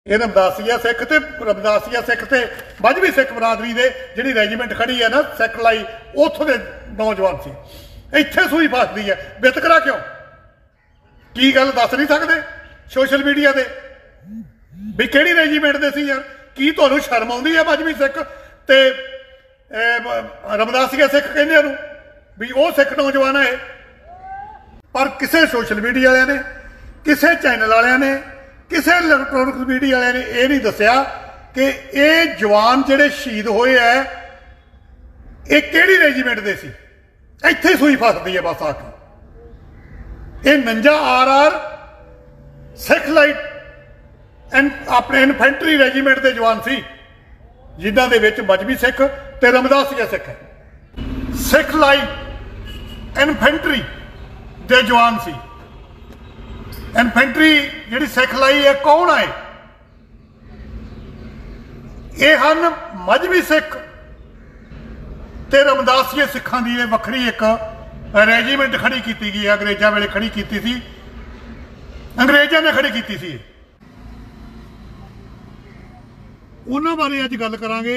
ਇਹ ਰਮਦਾਸੀਆ ਸਿੱਖ ਤੇ ਰਮਦਾਸੀਆ ਸਿੱਖ ਤੇ ਮਜ਼੍ਹਬੀ ਸਿੱਖ ਬਰਾਦਰੀ ਦੇ ਜਿਹੜੀ ਰੈਜੀਮੈਂਟ ਖੜੀ ਹੈ ਨਾ ਸਿਖਲਾਈ ਉੱਥੋਂ ਦੇ ਨੌਜਵਾਨ ਸੀ। ਇੱਥੇ ਸੂਈ ਫਸਦੀ ਹੈ। ਵਿਤਕਰਾ ਕਿਉਂ? ਕੀ ਗੱਲ ਦੱਸ ਨਹੀਂ ਸਕਦੇ ਸੋਸ਼ਲ ਮੀਡੀਆ ਤੇ ਵੀ ਕਿਹੜੀ ਰੈਜੀਮੈਂਟ ਦੇ ਸੀ ਯਾਰ? ਕੀ ਤੁਹਾਨੂੰ ਸ਼ਰਮ ਆਉਂਦੀ ਹੈ ਮਜ਼੍ਹਬੀ ਸਿੱਖ ਤੇ ਰਮਦਾਸੀਆ ਸਿੱਖ ਕਹਿੰਦੇ ਉਹਨੂੰ ਵੀ ਉਹ ਸਿੱਖ ਨੌਜਵਾਨ ਹੈ? ਪਰ ਕਿਸੇ ਸੋਸ਼ਲ ਮੀਡੀਆ ਵਾਲਿਆਂ ਨੇ, ਕਿਸੇ ਚੈਨਲ ਵਾਲਿਆਂ ਨੇ, ਕਿਸੇ ਇਲੈਕਟ੍ਰੋਨਿਕ ਮੀਡੀਆ ਵਾਲਿਆਂ ਨੇ ਇਹ ਨਹੀਂ ਦੱਸਿਆ ਕਿ ਇਹ ਜਵਾਨ ਜਿਹੜੇ ਸ਼ਹੀਦ ਹੋਏ ਹੈ ਇਹ ਕਿਹੜੀ ਰੈਜੀਮੈਂਟ ਦੇ ਸੀ। ਇੱਥੇ ਸੂਈ ਫਸਦੀ ਹੈ ਬਸ ਆ ਕੇ। ਇਹ 49 RR ਸਿੱਖ ਲਾਈਟ ਆਪਣੇ ਇਨਫੈਂਟਰੀ ਰੈਜੀਮੈਂਟ ਦੇ ਜਵਾਨ ਸੀ, ਜਿਨ੍ਹਾਂ ਦੇ ਵਿੱਚ ਮਜ਼੍ਹਬੀ ਸਿੱਖ ਤੇ ਰਮਦਾਸੀਆ ਸਿੱਖ ਹੈ। ਸਿੱਖ ਲਾਈਟ ਇਨਫੈਂਟਰੀ ਦੇ ਜਵਾਨ ਸੀ। ਇਨਫੈਂਟਰੀ ਜਿਹੜੀ ਸਿਖਲਾਈ ਹੈ ਕੌਣ ਆਏ? ਇਹ ਹਨ ਮਜ਼੍ਹਬੀ ਸਿੱਖ ਤੇ ਰਮਦਾਸੀਆ ਸਿੱਖਾਂ ਦੀ ਇਹ ਵੱਖਰੀ ਇੱਕ ਰੈਜੀਮੈਂਟ ਖੜੀ ਕੀਤੀ ਗਈ ਹੈ। ਅੰਗਰੇਜ਼ਾਂ ਵੇਲੇ ਖੜੀ ਕੀਤੀ ਸੀ, ਅੰਗਰੇਜ਼ਾਂ ਨੇ ਖੜੀ ਕੀਤੀ ਸੀ। ਉਹਨਾਂ ਬਾਰੇ ਅੱਜ ਗੱਲ ਕਰਾਂਗੇ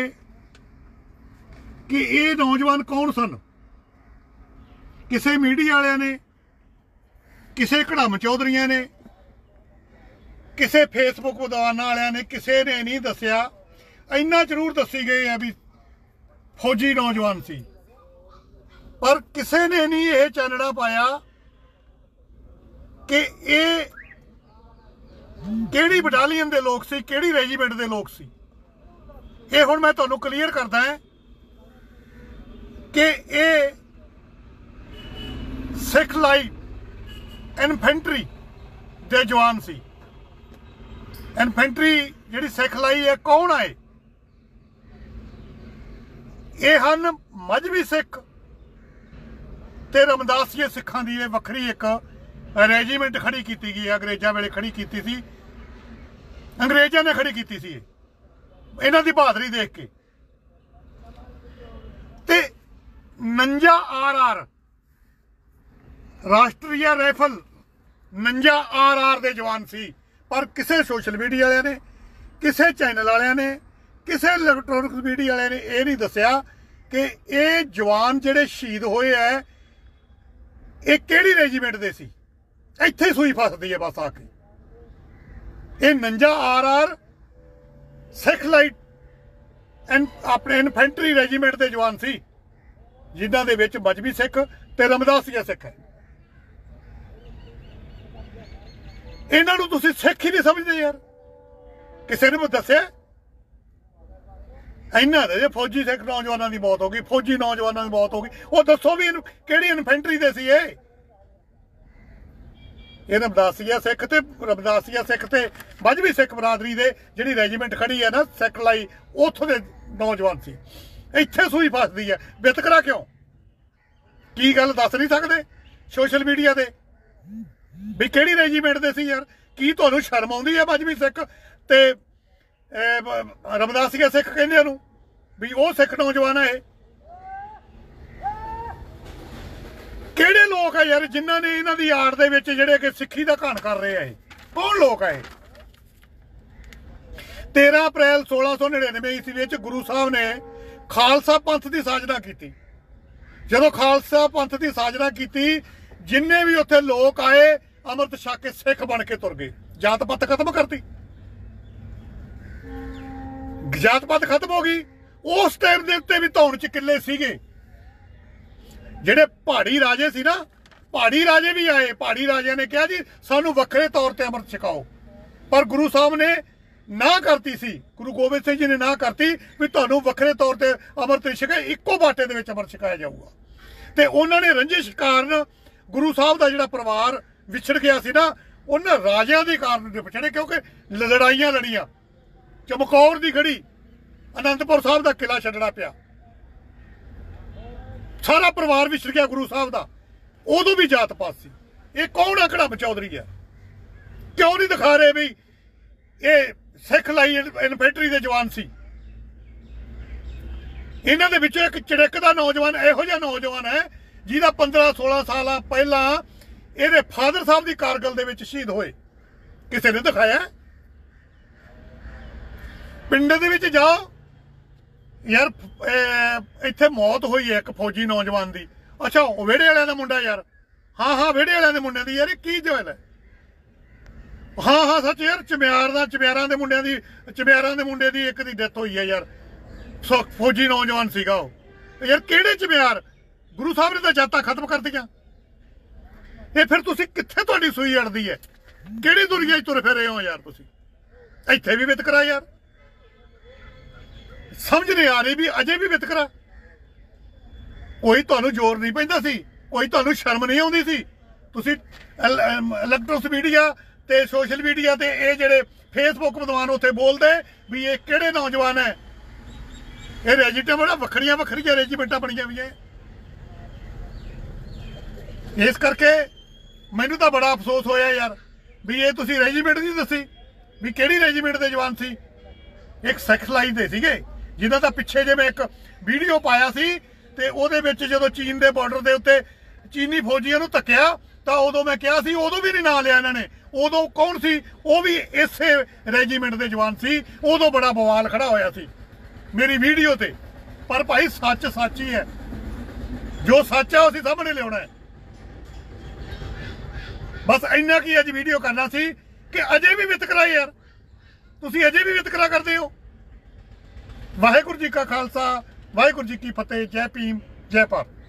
ਕਿ ਇਹ ਨੌਜਵਾਨ ਕੌਣ ਸਨ। ਕਿਸੇ ਮੀਡੀਆ ਵਾਲਿਆਂ ਨੇ, ਕਿਸੇ ਘੜਮ ਚੌਧਰੀਆਂ ਨੇ, ਕਿਸੇ ਫੇਸਬੁੱਕ ਵਿਦਵਾਨਾਂ ਵਾਲਿਆਂ ਨੇ ਕਿਸੇ ਨੇ ਨਹੀਂ ਦੱਸਿਆ। ਇੰਨਾ ਜ਼ਰੂਰ ਦੱਸੀ ਗਈ ਹੈ ਵੀ ਫੌਜੀ ਨੌਜਵਾਨ ਸੀ, ਪਰ ਕਿਸੇ ਨੇ ਨਹੀਂ ਇਹ ਚਾਨਣਾ ਪਾਇਆ ਕਿ ਇਹ ਕਿਹੜੀ ਬਟਾਲੀਅਨ ਦੇ ਲੋਕ ਸੀ, ਕਿਹੜੀ ਰੈਜੀਮੈਂਟ ਦੇ ਲੋਕ ਸੀ। ਇਹ ਹੁਣ ਮੈਂ ਤੁਹਾਨੂੰ ਕਲੀਅਰ ਕਰਦਾ ਹਾਂ ਕਿ ਇਹ ਸਿੱਖ ਲਾਈਟ ਇਨਫੈਂਟਰੀ ਦੇ ਜਵਾਨ ਸੀ। ਇਨਫੈਂਟਰੀ ਜਿਹੜੀ ਸਿਖਲਾਈ ਹੈ ਕੌਣ ਆਏ? ਇਹ ਹਨ ਮਜ਼੍ਹਬੀ ਸਿੱਖ ਤੇ ਰਮਦਾਸੀਆ ਸਿੱਖਾਂ ਦੀ ਇਹ ਵੱਖਰੀ ਇੱਕ ਰੈਜੀਮੈਂਟ ਖੜੀ ਕੀਤੀ ਗਈ ਹੈ। ਅੰਗਰੇਜ਼ਾਂ ਵੇਲੇ ਖੜੀ ਕੀਤੀ ਸੀ, ਅੰਗਰੇਜ਼ਾਂ ਨੇ ਖੜੀ ਕੀਤੀ ਸੀ ਇਹਨਾਂ ਦੀ ਬਹਾਦਰੀ ਦੇਖ ਕੇ। ਤੇ 49 RR ਰਾਸ਼ਟਰੀਆ ਰਾਈਫਲ 49 RR ਦੇ ਜਵਾਨ ਸੀ, ਪਰ ਕਿਸੇ ਸੋਸ਼ਲ ਮੀਡੀਆ ਵਾਲਿਆਂ ਨੇ, ਕਿਸੇ ਚੈਨਲ ਵਾਲਿਆਂ ਨੇ, ਕਿਸੇ ਇਲੈਕਟ੍ਰੋਨਿਕ ਮੀਡੀਆ ਵਾਲਿਆਂ ਨੇ ਇਹ ਨਹੀਂ ਦੱਸਿਆ ਕਿ ਇਹ ਜਵਾਨ ਜਿਹੜੇ ਸ਼ਹੀਦ ਹੋਏ ਹੈ ਇਹ ਕਿਹੜੀ ਰੈਜੀਮੈਂਟ ਦੇ ਸੀ। ਇੱਥੇ ਸੂਈ ਫਸਦੀ ਹੈ ਬਸ ਆ ਕੇ। ਇਹ 49 RR ਸਿੱਖ ਲਾਈਟ ਆਪਣੇ ਇਨਫੈਂਟਰੀ ਰੈਜੀਮੈਂਟ ਦੇ ਜਵਾਨ ਸੀ, ਜਿਨ੍ਹਾਂ ਦੇ ਵਿੱਚ ਮਜ਼੍ਹਬੀ ਸਿੱਖ ਤੇ ਰਮਦਾਸੀਆ ਸਿੱਖ ਹੈ। ਇਹਨਾਂ ਨੂੰ ਤੁਸੀਂ ਸਿੱਖ ਹੀ ਨਹੀਂ ਸਮਝਦੇ ਯਾਰ। ਕਿਸੇ ਨੇ ਦੱਸਿਆ ਇਹਨਾਂ ਦੇ ਫੌਜੀ ਸਿੱਖ ਨੌਜਵਾਨਾਂ ਦੀ ਮੌਤ ਹੋ ਗਈ, ਫੌਜੀ ਨੌਜਵਾਨਾਂ ਦੀ ਮੌਤ ਹੋ ਗਈ। ਉਹ ਦੱਸੋ ਵੀ ਇਹਨੂੰ ਕਿਹੜੀ ਇਨਫੈਂਟਰੀ ਦੇ ਸੀ? ਇਹ ਰਮਦਾਸੀਆ ਸਿੱਖ ਤੇ ਰਮਦਾਸੀਆ ਸਿੱਖ ਤੇ ਮਜ਼੍ਹਬੀ ਸਿੱਖ ਬਰਾਦਰੀ ਦੇ ਜਿਹੜੀ ਰੈਜੀਮੈਂਟ ਖੜੀ ਹੈ ਨਾ ਸਿਖਲਾਈ ਉੱਥੋਂ ਦੇ ਨੌਜਵਾਨ ਸੀ। ਇੱਥੇ ਸੂਈ ਫਸਦੀ ਹੈ। ਵਿਤਕਰਾ ਕਿਉਂ? ਕੀ ਗੱਲ ਦੱਸ ਨਹੀਂ ਸਕਦੇ ਸੋਸ਼ਲ ਮੀਡੀਆ ਤੇ ਵੀ ਕਿਹੜੀ ਰੈਜੀਮੈਂਟ ਦੇ ਸੀ ਯਾਰ? ਕੀ ਤੁਹਾਨੂੰ ਸ਼ਰਮ ਆਉਂਦੀ ਹੈ ਮਜ਼੍ਹਬੀ ਸਿੱਖ ਤੇ ਰਮਦਾਸੀਆ ਸਿੱਖ ਕਹਿੰਦੇ ਉਹਨੂੰ ਵੀ ਉਹ ਸਿੱਖ ਨੌਜਵਾਨ ਹੈ? ਕਿਹੜੇ ਲੋਕ ਆ ਯਾਰ ਜਿਨ੍ਹਾਂ ਨੇ ਇਹਨਾਂ ਦੀ ਆੜ ਦੇ ਵਿੱਚ ਜਿਹੜੇ ਕਿ ਸਿੱਖੀ ਦਾ ਘਾਣ ਕਰ ਰਹੇ ਆ? ਇਹ ਕੌਣ ਲੋਕ ਆ? 13 ਅਪ੍ਰੈਲ 1699 ਈਸਵੀ ਵਿੱਚ ਗੁਰੂ ਸਾਹਿਬ ਨੇ ਖਾਲਸਾ ਪੰਥ ਦੀ ਸਾਜਨਾ ਕੀਤੀ। ਜਦੋਂ ਖਾਲਸਾ ਪੰਥ ਦੀ ਸਾਜਨਾ ਕੀਤੀ, ਜਿੰਨੇ ਵੀ ਉੱਥੇ ਲੋਕ ਆਏ ਅੰਮ੍ਰਿਤ ਛਕ ਕੇ ਸਿੱਖ ਬਣ ਕੇ ਤੁਰ ਗਏ। ਜਾਤ ਪਾਤ ਖਤਮ ਕਰਤੀ, ਜਾਤ ਪਾਤ ਖਤਮ ਹੋ ਗਈ। ਉਸ ਟਾਈਮ ਦੇ ਉੱਤੇ ਵੀ ਧੌਣ ਚ ਕਿੱਲੇ ਸੀਗੇ। ਜਿਹੜੇ ਪਹਾੜੀ ਰਾਜੇ ਸੀ ਨਾ, ਪਹਾੜੀ ਰਾਜੇ ਵੀ ਆਏ। ਪਹਾੜੀ ਰਾਜਿਆਂ ਨੇ ਕਿਹਾ ਜੀ ਸਾਨੂੰ ਵੱਖਰੇ ਤੌਰ ਤੇ ਅੰਮ੍ਰਿਤ ਛਕਾਓ, ਪਰ ਗੁਰੂ ਸਾਹਿਬ ਨੇ ਨਾ ਕਰਤੀ ਸੀ। ਗੁਰੂ ਗੋਬਿੰਦ ਸਿੰਘ ਜੀ ਨੇ ਨਾ ਕਰਤੀ ਵੀ ਤੁਹਾਨੂੰ ਵੱਖਰੇ ਤੌਰ ਤੇ ਅੰਮ੍ਰਿਤ ਛਕਾਏ, ਇੱਕੋ ਬਾਟੇ ਦੇ ਵਿੱਚ ਅੰਮ੍ਰਿਤ ਛਕਾਇਆ ਜਾਊਗਾ। ਤੇ ਉਹਨਾਂ ਨੇ ਰੰਜਿਸ਼ ਕਾਰਨ ਗੁਰੂ ਸਾਹਿਬ ਦਾ ਜਿਹੜਾ ਪਰਿਵਾਰ ਵਿਛੜ ਗਿਆ ਸੀ ਨਾ, ਉਹਨਾਂ ਰਾਜਿਆਂ ਦੇ ਕਾਰਨ ਵਿਛੜੇ, ਕਿਉਂਕਿ ਲੜਾਈਆਂ ਲੜੀਆਂ। ਚਮਕੌਰ ਦੀ ਗੜੀ, ਅਨੰਦਪੁਰ ਸਾਹਿਬ ਦਾ ਕਿਲਾ ਛੱਡਣਾ ਪਿਆ, ਸਾਰਾ ਪਰਿਵਾਰ ਵਿਛੜ ਗਿਆ ਗੁਰੂ ਸਾਹਿਬ ਦਾ। ਉਦੋਂ ਵੀ ਜਾਤ ਪਾਤ ਸੀ। ਇਹ ਕੌਣ ਆ? ਘੜਮ ਚੌਧਰੀ ਹੈ। ਕਿਉਂ ਨਹੀਂ ਦਿਖਾ ਰਹੇ ਵੀ ਇਹ ਸਿੱਖ ਲਾਈ ਇਨਫੈਂਟਰੀ ਦੇ ਜਵਾਨ ਸੀ? ਇਹਨਾਂ ਦੇ ਵਿੱਚੋਂ ਇੱਕ ਚੜਿੱਕਦਾ ਨੌਜਵਾਨ ਇਹੋ ਜਿਹਾ ਨੌਜਵਾਨ ਹੈ ਜਿਹਦਾ 15-16 ਸਾਲਾਂ ਪਹਿਲਾਂ ਇਹਦੇ ਫਾਦਰ ਸਾਹਿਬ ਦੀ ਕਾਰਗਲ ਦੇ ਵਿੱਚ ਸ਼ਹੀਦ ਹੋਏ। ਕਿਸੇ ਨੇ ਦਿਖਾਇਆ? पिंड दे विच जाओ यार, इत्थे मौत हुई है एक फौजी नौजवान की। अच्छा वो वेड़े वालियां दा मुंडा यार, हाँ हाँ वेड़े वालियां दे मुंडे दी यार की जल है। हाँ हाँ सच यार, चम्यारां दे मुंडियां दी, चम्यारां दे मुंडे दी एक दी डेथ हुई है यार, फौजी नौजवान सीगा वो यार। किहड़े चम्यार, गुरु साहब ने तो जातां खत्म कर दियां। ये फिर तुसीं कित्थे तुहाडी सूई अड़दी है, किहड़ी दुनिया च तुर फिरे हो यार तुसीं। इत्थे भी वितकरा यार, समझ नहीं आ रही भी अजे भी वितकरा। कोई तुहानूं जोर नहीं पैंदा सी, कोई तुहानूं शर्म नहीं आउंदी सी। तुसीं इलैक्ट्रॉनिक्स मीडिया ते सोशल मीडिया ते ये जिहड़े फेसबुक विद्वान उत्थे बोलदे भी ये किहड़े नौजवान है, ये रेजिमेंटां बड़ा वक्खरियां वक्खरियां रेजिमेंटां बणियां होईयां। इस करके मैनूं तां बड़ा अफसोस होया यार भी ये तुसीं रेजिमेंट नहीं दसी भी किहड़ी रेजिमेंट दे जवान सी। एक सिख लाइन दे सीगे जिन्हां दा पिछे जे मैं एक वीडियो पाया सी ते ओहदे विच जदों चीन दे बार्डर दे उत्ते चीनी फौजियां नूं धक्किया तां उदों मैं कहा सी, उदों भी नहीं नां लिया इन्हां ने। उदों कौन सी, वो भी इसे रेजीमेंट दे जवान सी। उदों बड़ा बवाल खड़ा होया सी मेरी वीडियो ते। पर भाई सच सच ही है, जो सच है उसी सामने लियाना है। बस इन्ना की अज वीडियो करना सी कि अजे भी वितकरा यार, तुसीं अजे भी वितकरा करते हो। वाहिगुरू जी का खालसा, वाहिगुरू जी की फतेह। जय भीम, जय भारत।